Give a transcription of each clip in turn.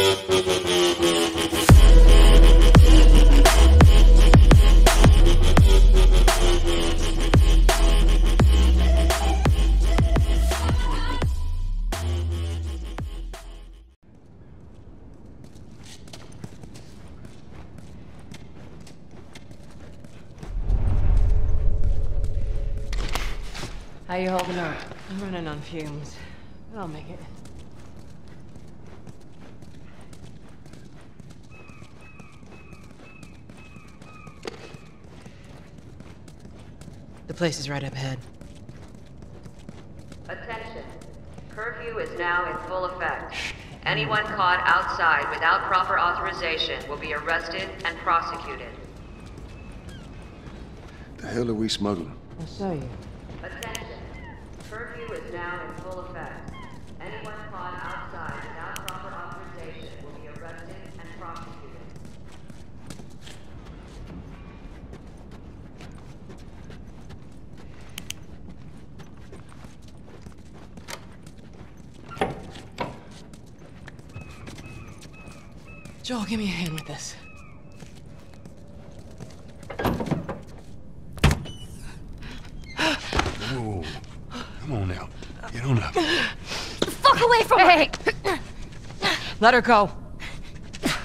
How you holding up? I'm running on fumes, but I'll make it. The place is right up ahead. Attention. Curfew is now in full effect. Anyone caught outside without proper authorization will be arrested and prosecuted. The hell are we smuggling? I'll show you. Attention. Curfew is now in full effect. Anyone caught outside without proper authorization will be arrested and prosecuted. Joel, give me a hand with this. Whoa. Come on now. Get on up. The fuck away from me! Let her go. Well,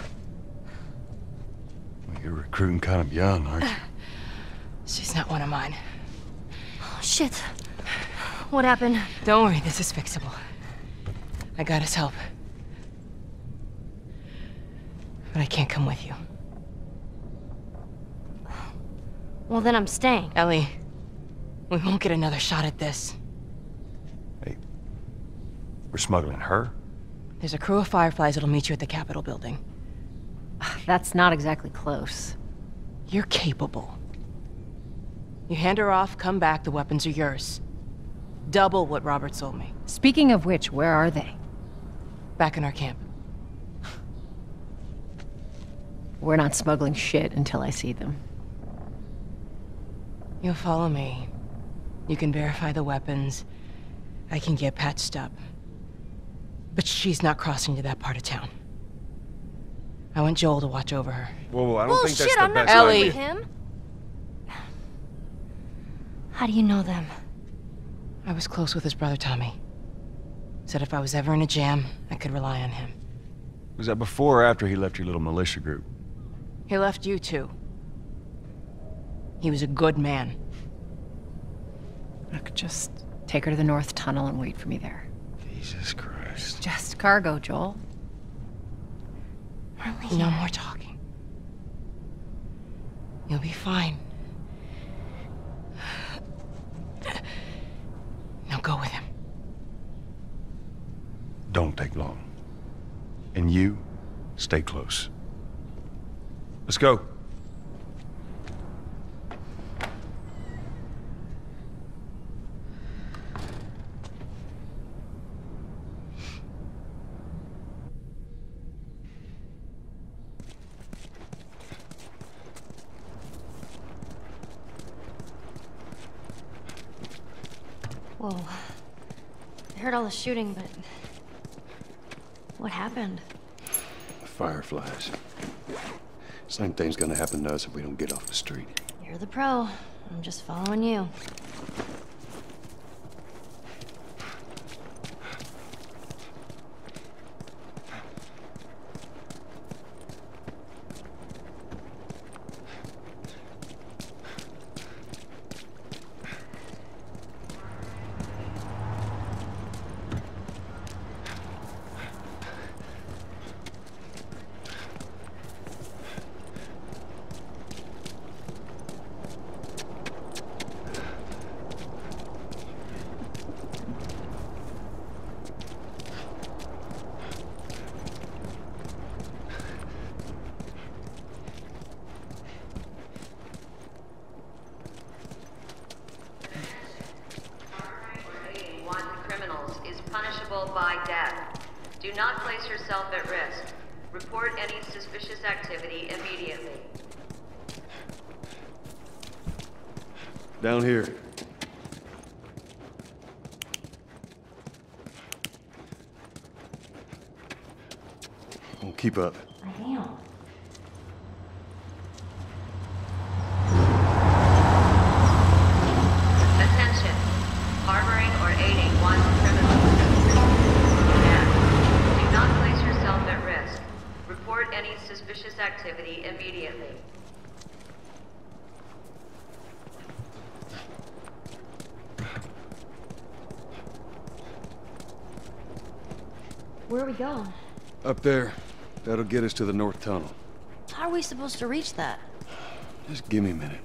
you're recruiting kind of young, aren't you? She's not one of mine. Oh, shit. What happened? Don't worry, this is fixable. I got his help. But I can't come with you. Well, then I'm staying. Ellie, we won't get another shot at this. Hey, we're smuggling her? There's a crew of Fireflies that'll meet you at the Capitol building. That's not exactly close. You're capable. You hand her off, come back, the weapons are yours. Double what Robert sold me. Speaking of which, where are they? Back in our camp. We're not smuggling shit until I see them. You'll follow me. You can verify the weapons. I can get patched up. But she's not crossing to that part of town. I want Joel to watch over her. Whoa, I don't think that's shit, the I'm not best going Ellie. with him. How do you know them? I was close with his brother Tommy. Said if I was ever in a jam, I could rely on him. Was that before or after he left your little militia group? He left you too. He was a good man. I could just take her to the North Tunnel and wait for me there. Jesus Christ. Just cargo, Joel. No more talking. You'll be fine. Now go with him. Don't take long. And you, stay close. Let's go. Whoa. I heard all the shooting, but... what happened? Fireflies. Same thing's gonna happen to us if we don't get off the street. You're the pro. I'm just following you. By death. Do not place yourself at risk. Report any suspicious activity immediately. Down here. Well, keep up. I am. Attention. Harboring or aiding one criminal. And do not place yourself at risk. Report any suspicious activity immediately. Where are we going? Up there. That'll get us to the north tunnel. How are we supposed to reach that? Just give me a minute.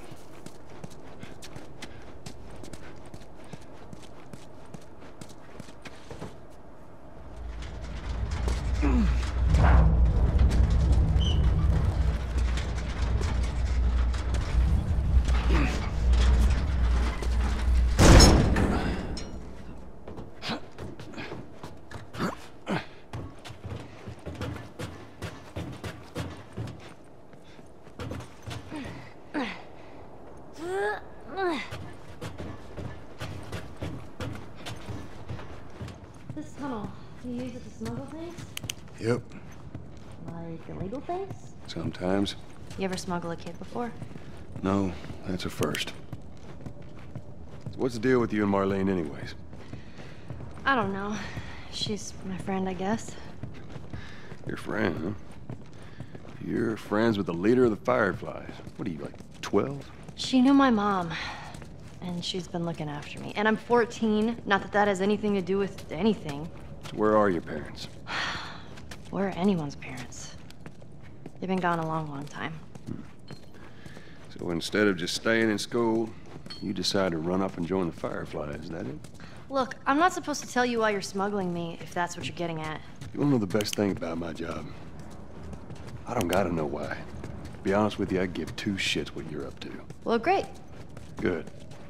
This tunnel, you use it to smuggle things? Yep. Like illegal things? Sometimes. You ever smuggle a kid before? No, that's a first. So what's the deal with you and Marlene anyways? I don't know. She's my friend, I guess. Your friend, huh? You're friends with the leader of the Fireflies. What are you, like 12? She knew my mom, and she's been looking after me. And I'm 14. Not that that has anything to do with anything. So where are your parents? Where are anyone's parents? They've been gone a long, long time. So instead of just staying in school, you decide to run up and join the Fireflies, is that it? Look, I'm not supposed to tell you why you're smuggling me, if that's what you're getting at. You wanna know the best thing about my job? I don't gotta know why. To be honest with you, I give two shits what you're up to. Well, great. Good.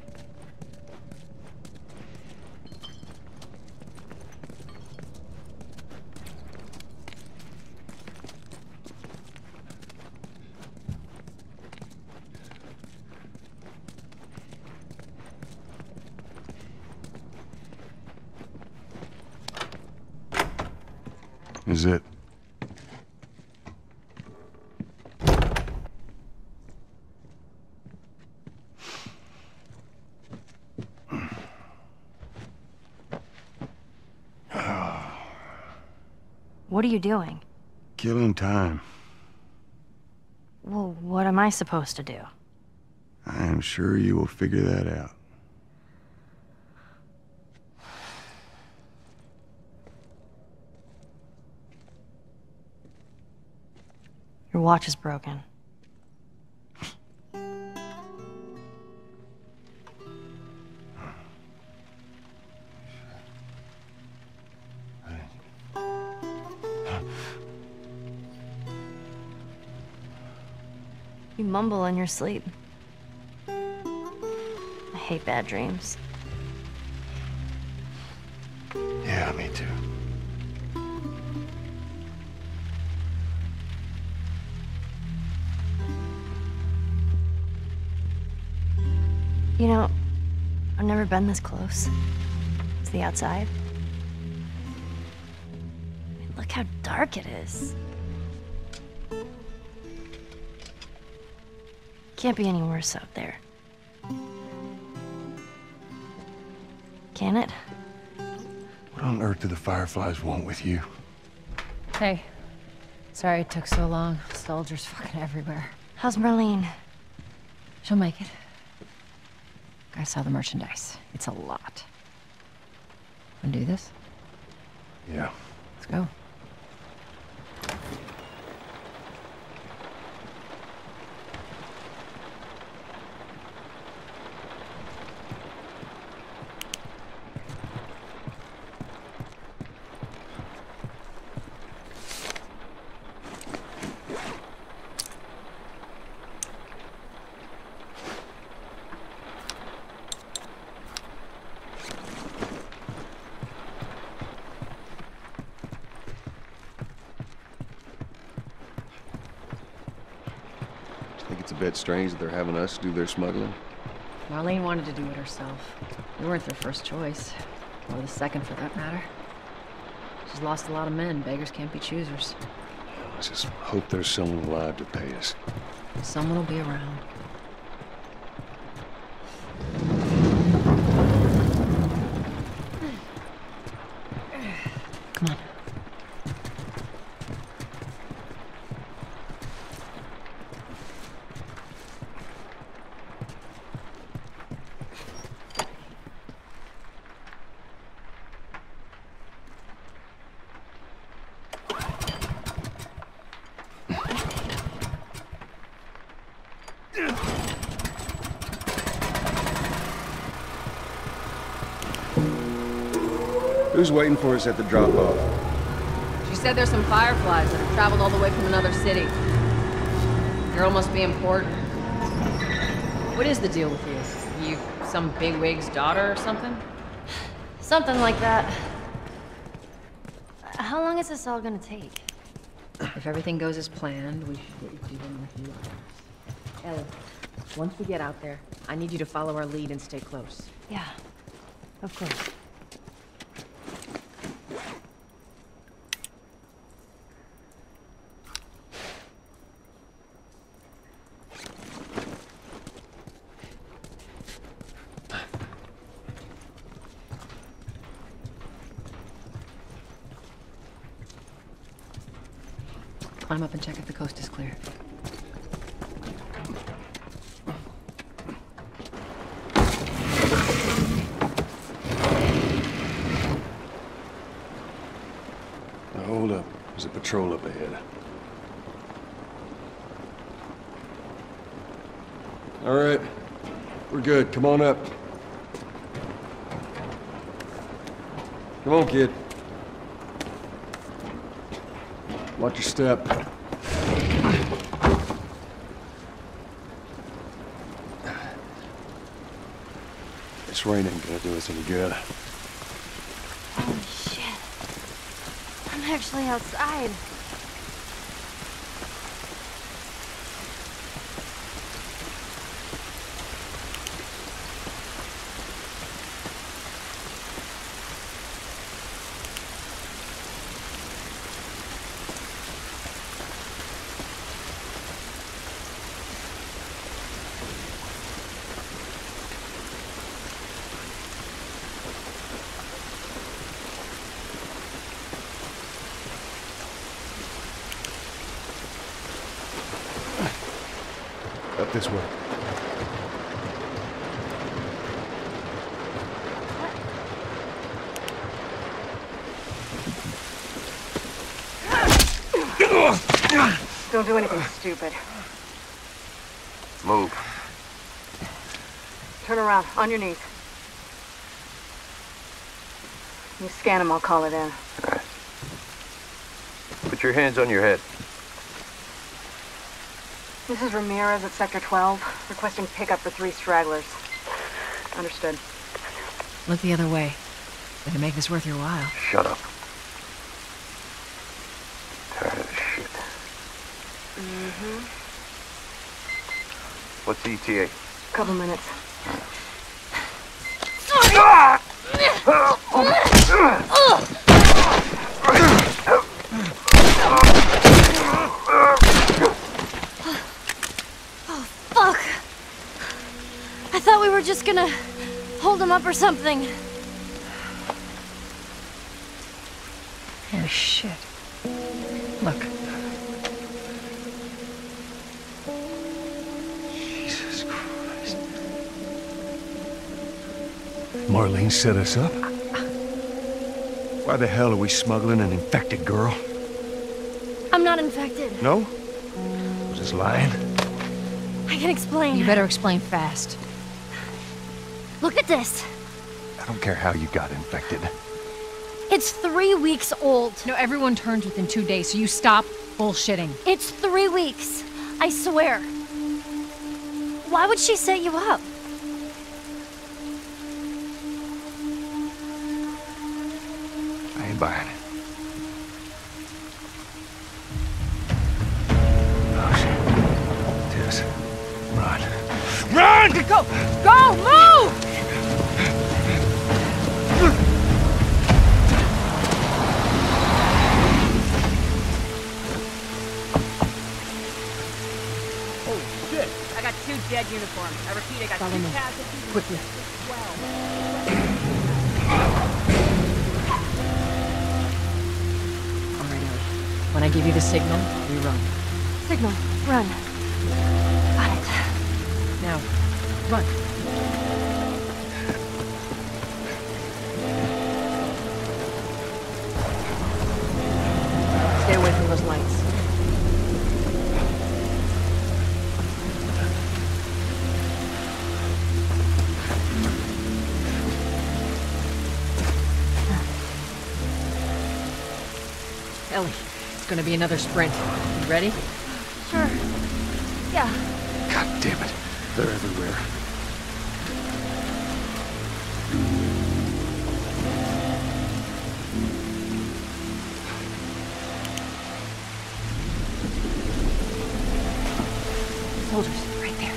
Is it? What are you doing? Killing time. Well, what am I supposed to do? I am sure you will figure that out. Your watch is broken. You mumble in your sleep. I hate bad dreams. Yeah, me too. You know, I've never been this close to the outside. I mean, look how dark it is. Can't be any worse out there. Can it? What on earth do the Fireflies want with you? Hey. Sorry it took so long. Soldiers fucking everywhere. How's Marlene? She'll make it. I saw the merchandise. It's a lot. Wanna do this? Yeah. Let's go. Think it's a bit strange that they're having us do their smuggling? Marlene wanted to do it herself. We weren't their first choice. Or the second, for that matter. She's lost a lot of men. Beggars can't be choosers. Just hope there's someone alive to pay us. Someone will be around. Come on. Who's waiting for us at the drop-off? She said there's some fireflies that have traveled all the way from another city. Girl must be important. What is the deal with you? You some bigwig's daughter or something? Something like that. How long is this all gonna take? If everything goes as planned, we should get you dealing with you. Ellie, once we get out there, I need you to follow our lead and stay close. Yeah, of course. Climb up and check if the coast is clear. Now hold up. There's a patrol up ahead. All right. We're good. Come on up. Come on, kid. Watch your step. This rain ain't gonna do us any good. Holy shit. I'm actually outside. Up this way. Don't do anything stupid. Move. Turn around, on your knees. You scan him, I'll call it in. All right. Put your hands on your head. This is Ramirez at Sector 12, requesting pickup for 3 stragglers. Understood. Look the other way. Gonna make this worth your while. Shut up. Tired of this shit. Mm-hmm. What's the ETA? Couple minutes. Fuck! I thought we were just gonna hold him up or something. Oh, shit. Look. Jesus Christ. Marlene set us up? Why the hell are we smuggling an infected girl? I'm not infected. No? Was this lying? I can explain. You better explain fast. Look at this. I don't care how you got infected. It's 3 weeks old. No, everyone turns within 2 days, so you stop bullshitting. It's 3 weeks. I swear. Why would she set you up? I ain't buying it. Oh, shit. Tess, run. Run! Go! Go! Move! shit! I got 2 dead uniforms. I repeat, I got Follow 2 me. casualties. Quickly. All right, Ellie. When I give you the signal, we run. Signal. Run. Got it. Now, run. Stay away from those lights. Ellie, it's gonna be another sprint. You ready? Sure. Yeah. God damn it. They're everywhere. Soldiers, right there.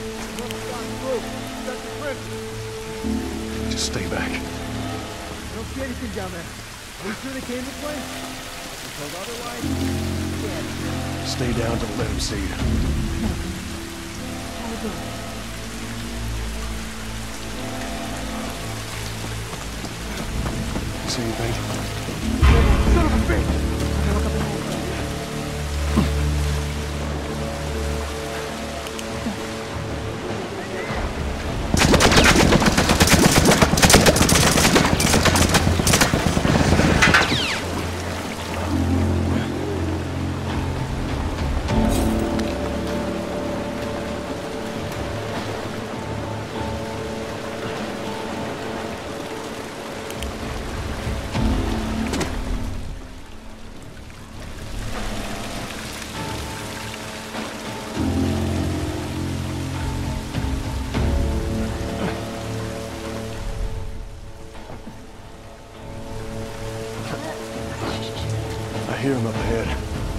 Just stay back. I don't see anything down there. Are we sure they came this way? Because otherwise, yeah. Stay down, don't let them see you. How we doing? See anything? Son of a bitch! Okay, look up ahead. I hear him up ahead.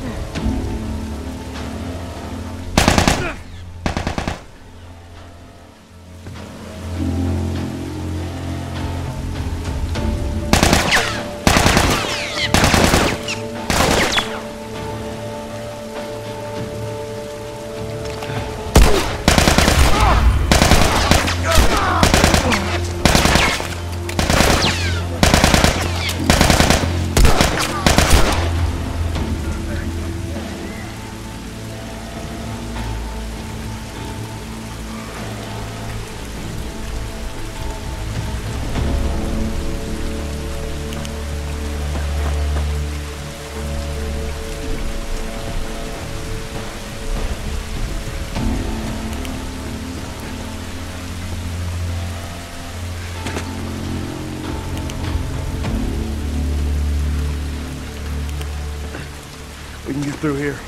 We can get through here.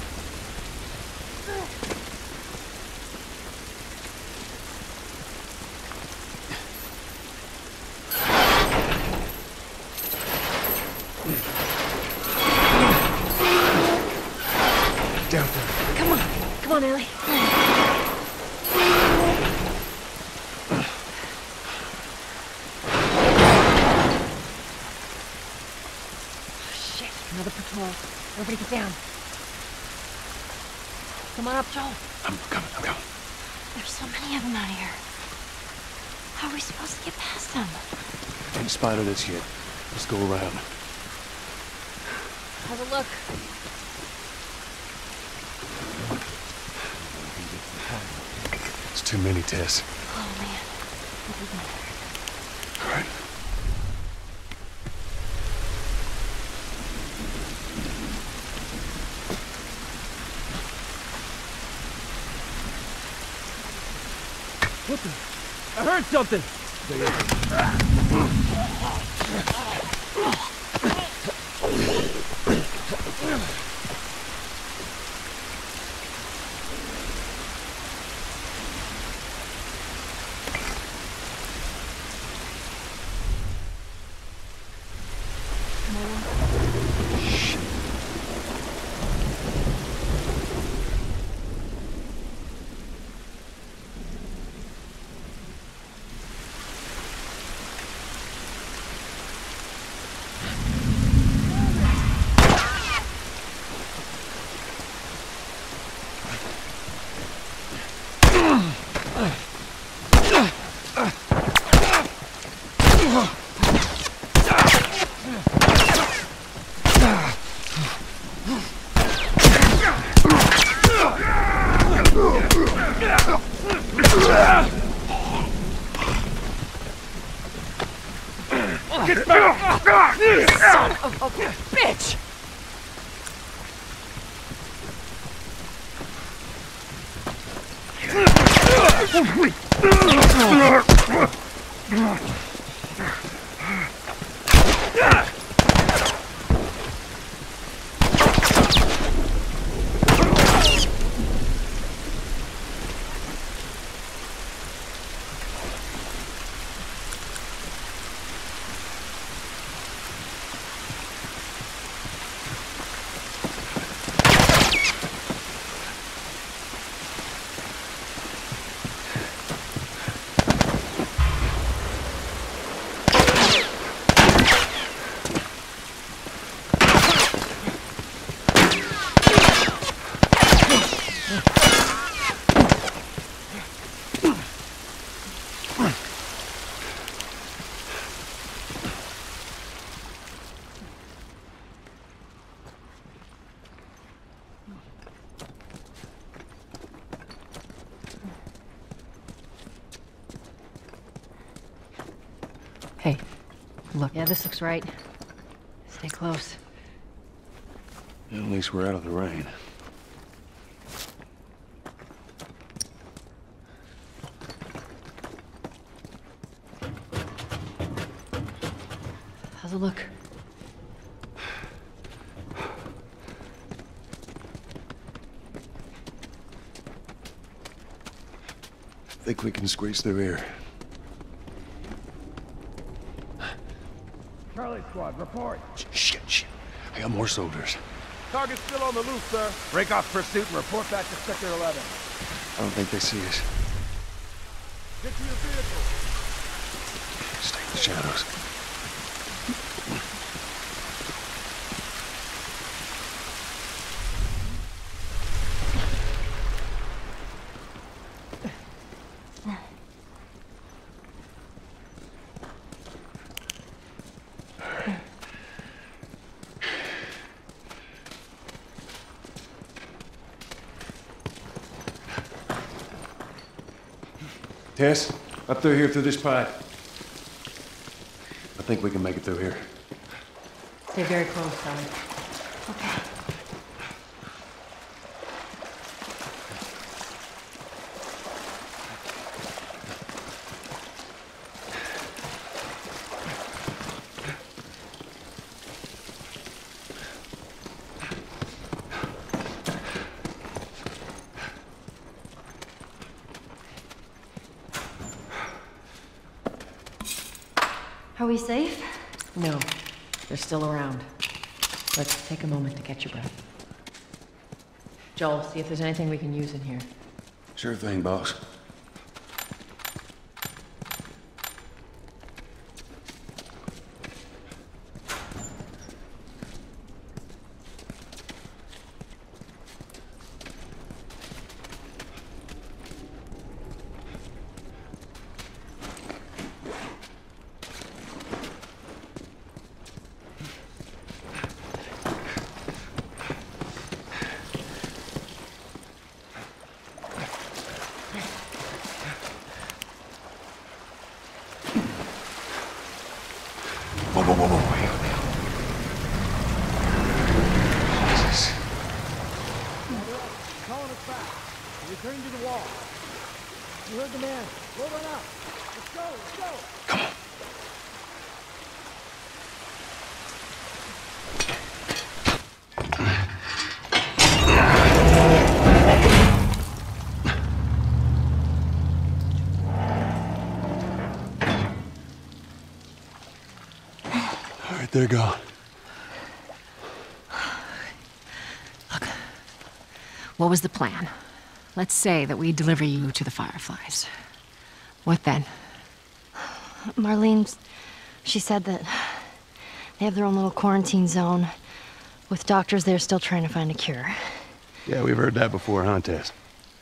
Down there. Come on. Come on, Ellie. Shit, another patrol. Everybody get down. Come on up, Joel. I'm coming. There's so many of them out here. How are we supposed to get past them? Ain't spotted us yet. Let's go around. Have a look. It's too many, Tess. Oh, man. What are we doing? All right. What the? I heard something! Get back! Son of a bitch! Hey, look. Yeah, this looks right. Stay close. At least we're out of the rain. How's it look? Think we can squeeze through here. Charlie Squad, report. Shit. I got more soldiers. Target's still on the loose, sir. Break off pursuit and report back to Sector 11. I don't think they see us. Get to your vehicle. Stay in the shadows. Tess, up through here through this pipe. I think we can make it through here. Stay very close, Sally. Okay. Are we safe? No, they're still around. Let's take a moment to catch your breath. Joel, see if there's anything we can use in here. Sure thing, boss. Whoa. Jesus. Calling us back. Return to the wall. You heard the man. We'll run up. Let's go. Come on. All right, they're gone. Look, what was the plan? Let's say that we deliver you to the Fireflies. What then? Marlene, she said that they have their own little quarantine zone with doctors there still trying to find a cure. Yeah, we've heard that before, huh, Tess?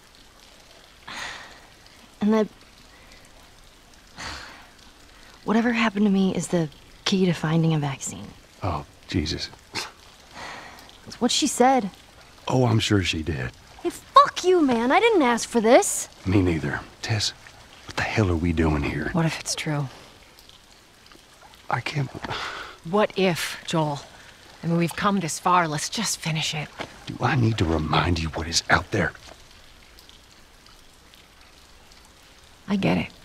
And that whatever happened to me is the key to finding a vaccine. Oh, Jesus. It's what she said. Oh, I'm sure she did. Hey, fuck Fuck you, man. I didn't ask for this. Me neither. Tess, what the hell are we doing here? What if it's true? I can't... What if, Joel? I mean, we've come this far. Let's just finish it. Do I need to remind you what is out there? I get it.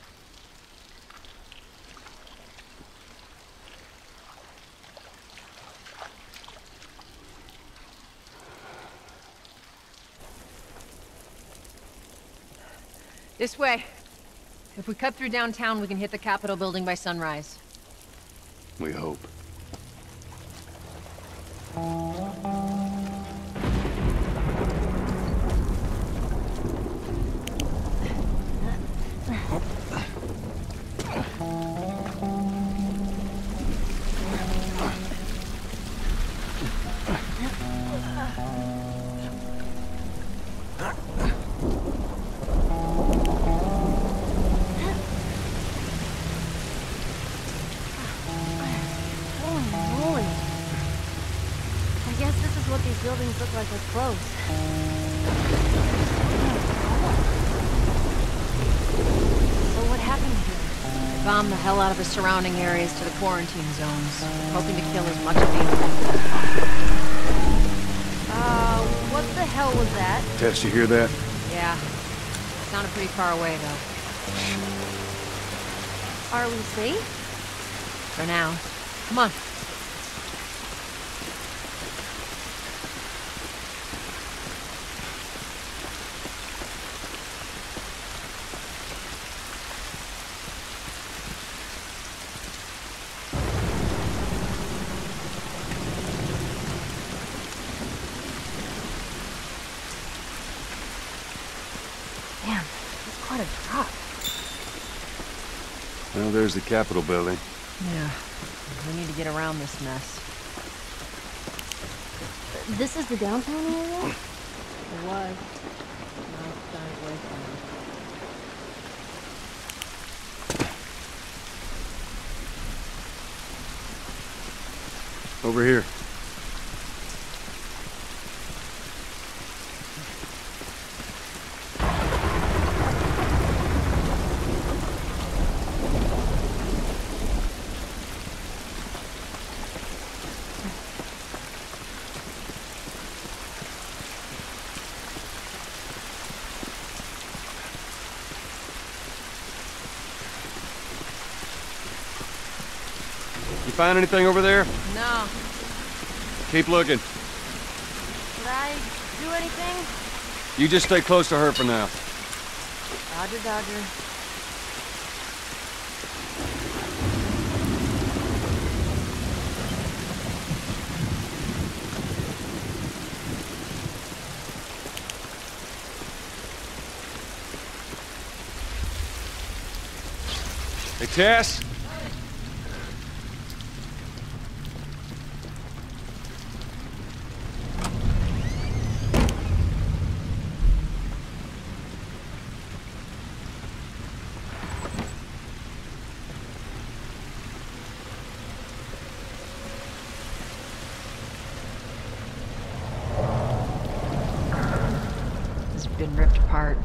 This way. If we cut through downtown, we can hit the Capitol building by sunrise. We hope. Buildings look like they're closed. So what happened here? Bombed the hell out of the surrounding areas to the quarantine zones, hoping to kill as much of the infected. What the hell was that? Tess, you hear that? Yeah. Sounded pretty far away, though. Are we safe? For now. Come on. Damn, that's quite a drop. Well, there's the Capitol building. Yeah. We need to get around this mess. This is the downtown area? It was. Now it's down away from it. Over here. You find anything over there? No. Keep looking. Did I do anything? You just stay close to her for now. Dodger, Dodger. Hey, Tess? It's been ripped apart.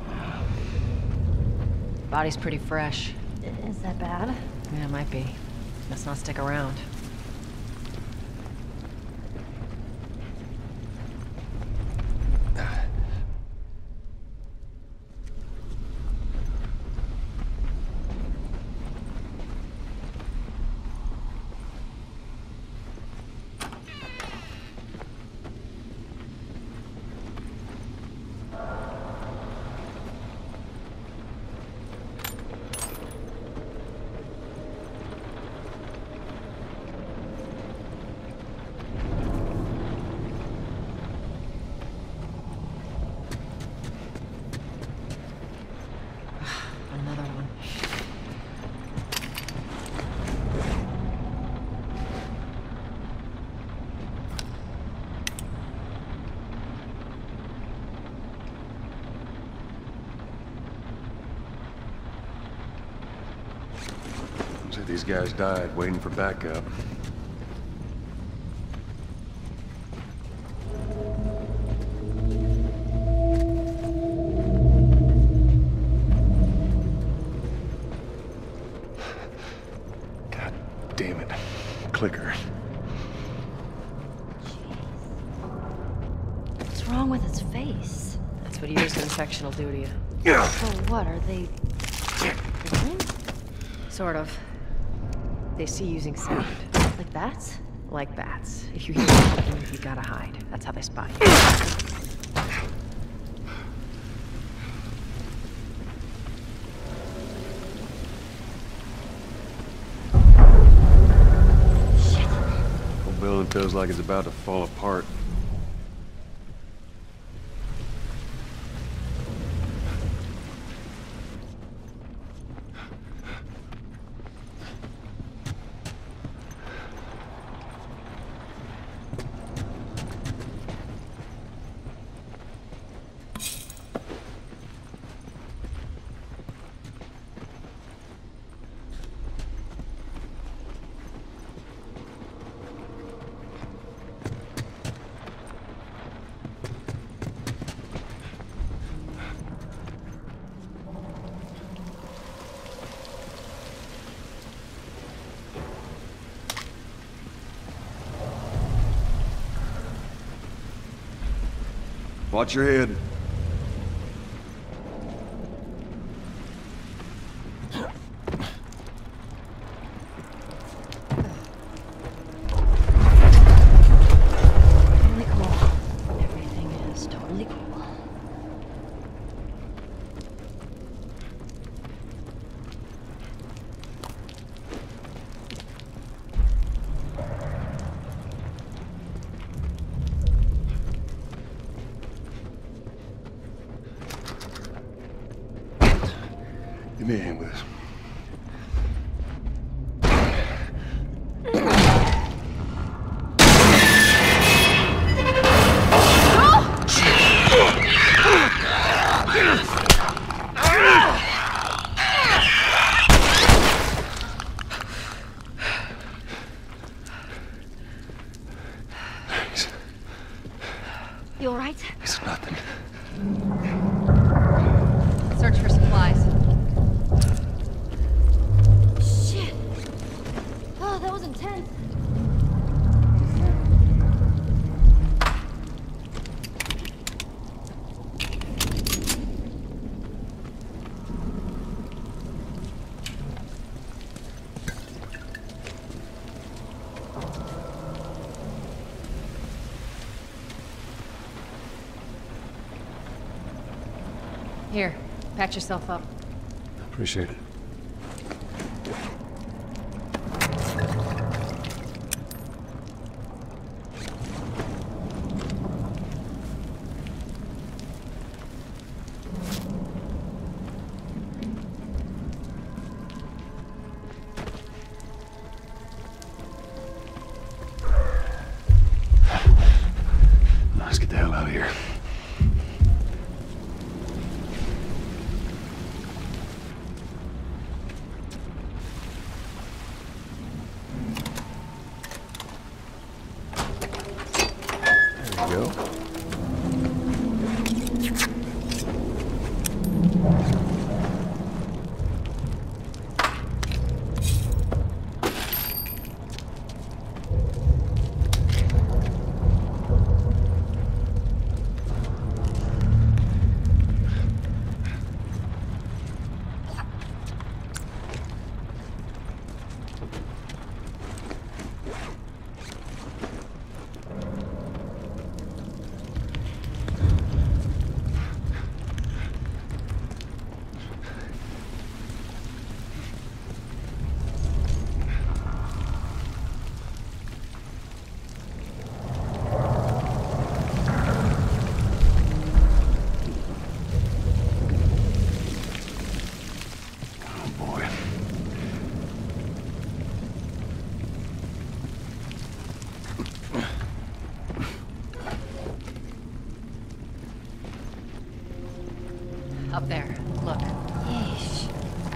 Body's pretty fresh. Is that bad? Yeah, it might be. Let's not stick around. Another one. Looks like these guys died waiting for backup. face. That's what years of infection will do to you. So what, are they... growing? Sort of. They see using sound. Like bats? Like bats. If you hear something, you gotta hide. That's how they spot you. Whole building feels like it's about to fall apart. Watch your head. Totally cool. Everything is totally cool. Give me a hand with this. You all right? It's nothing. Search for supplies. Shit. Oh, that was intense. Here, patch yourself up. Appreciate it. Let's get the hell out of here. There you go. Up there. Look. Yeesh.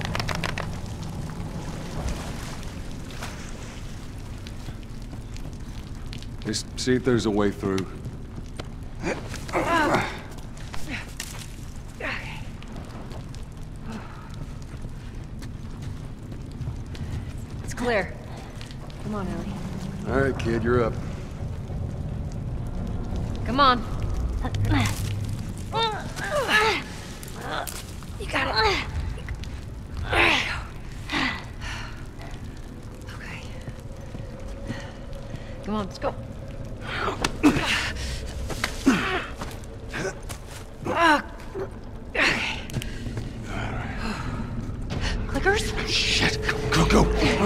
Just see if there's a way through. It's clear. Come on, Ellie. All right, kid, you're up. Come on. on, let's go. Clickers? Shit, go.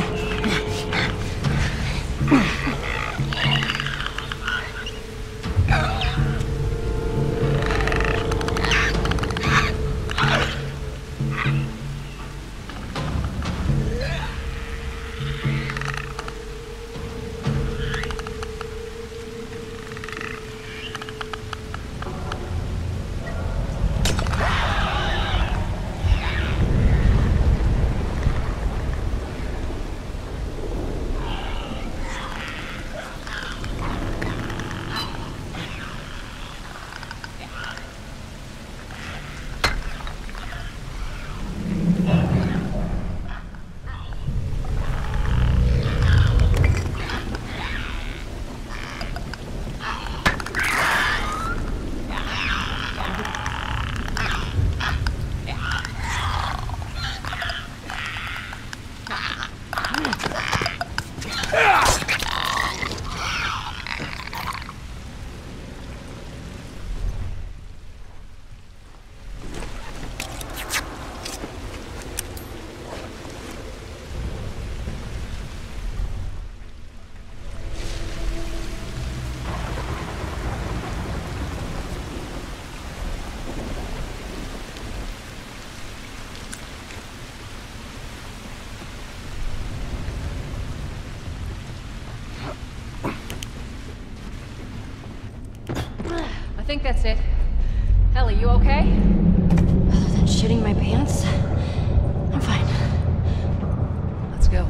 I think that's it. Ellie, you okay? Other than shitting my pants, I'm fine. Let's go.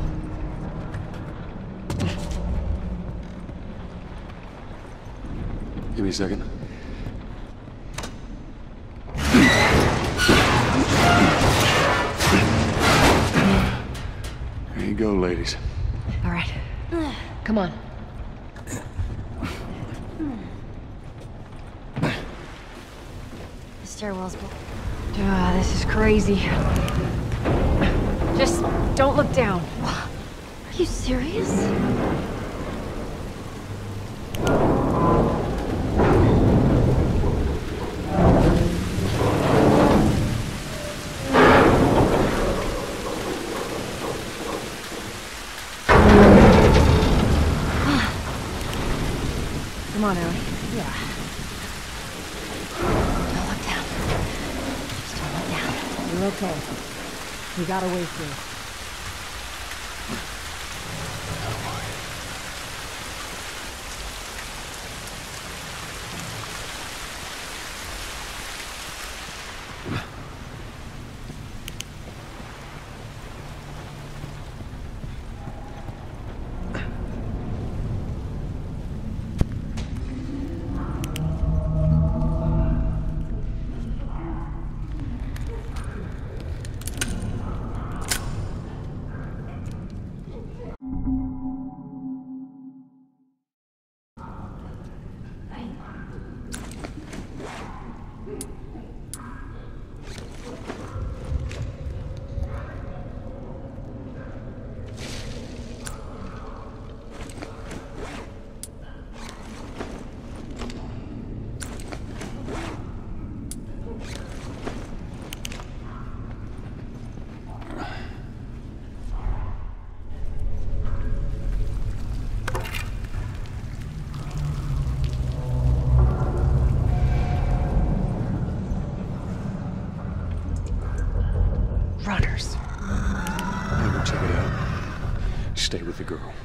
Give me a second. There you go, ladies. All right. Come on. The stairwell's built. This is crazy. Just don't look down. Are you serious? Come on, Ellie. Yeah. Don't look down. Just don't look down. You're okay. We got a way through. Runners. I'm gonna check it out. Stay with the girl.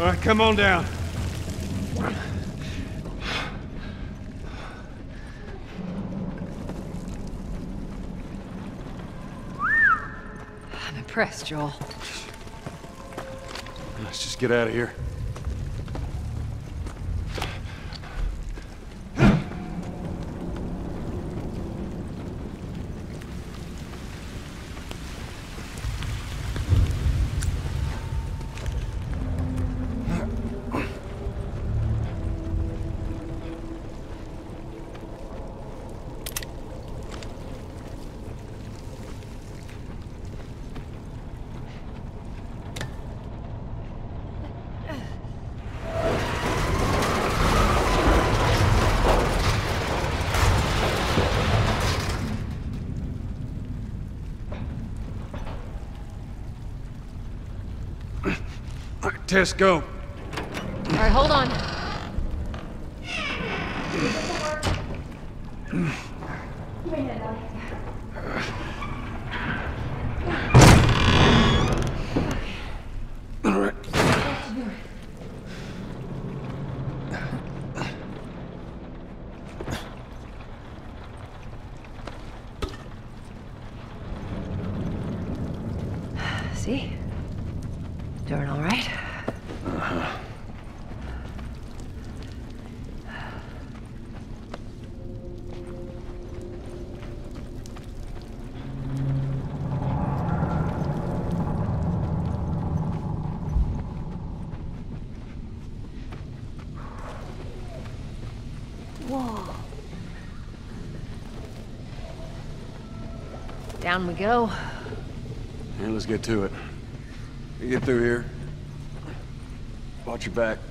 All right, come on down. I'm impressed, Joel. Let's just get out of here. Tess, go. All right, hold on. All right. See? Doing all right? Whoa. Down we go. And let's get to it. You get through here. Watch your back.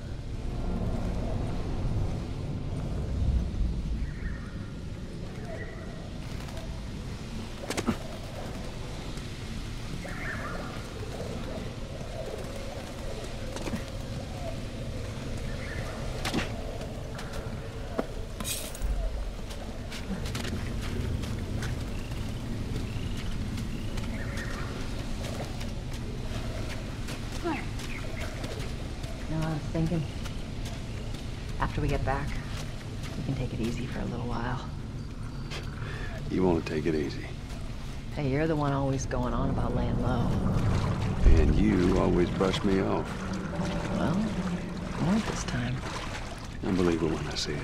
You know, I was thinking, after we get back, we can take it easy for a little while. You want to take it easy. Hey, you're the one always going on about laying low. And you always brush me off. Well, you won't this time. I believe it when I see it.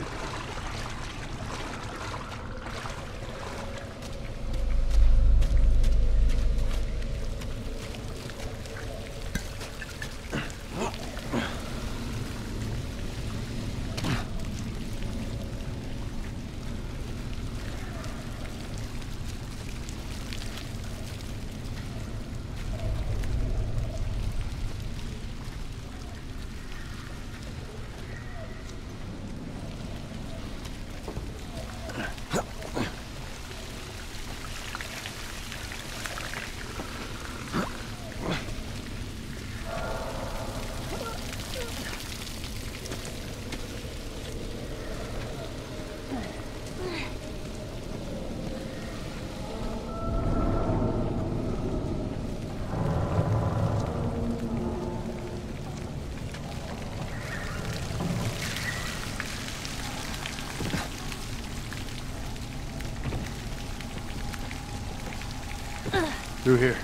Through here.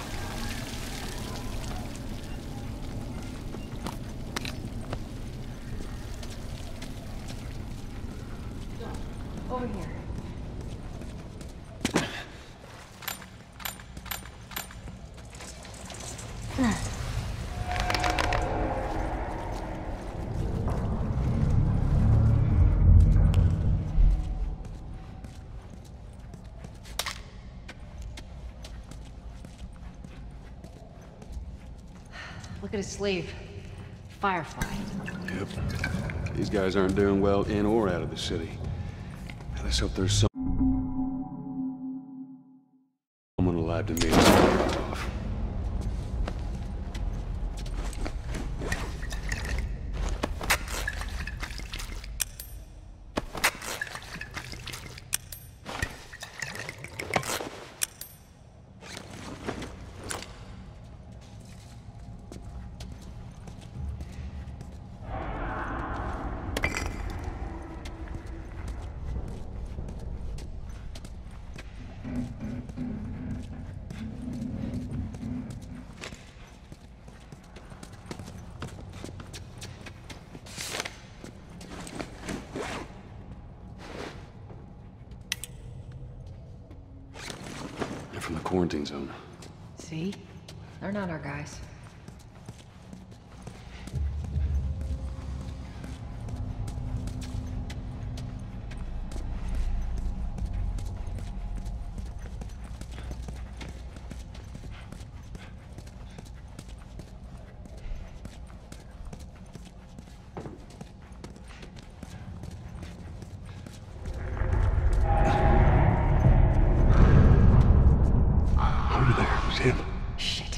Over here. Look at his sleeve. Firefly. Yep. These guys aren't doing well in or out of the city. Let's hope there's someone alive to meet us off. quarantine zone. See? They're not our guys. Over there, it was him. Shit.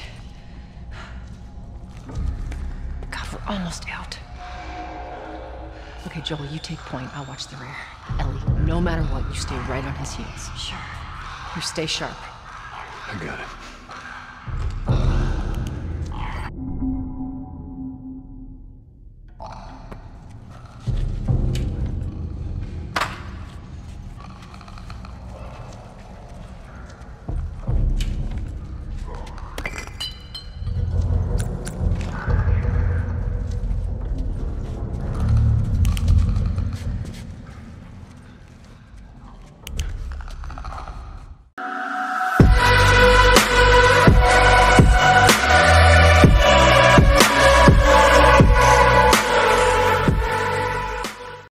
God, we're almost out. Okay, Joel, you take point. I'll watch the rear. Ellie, no matter what, you stay right on his heels. Sure. You stay sharp. I got it.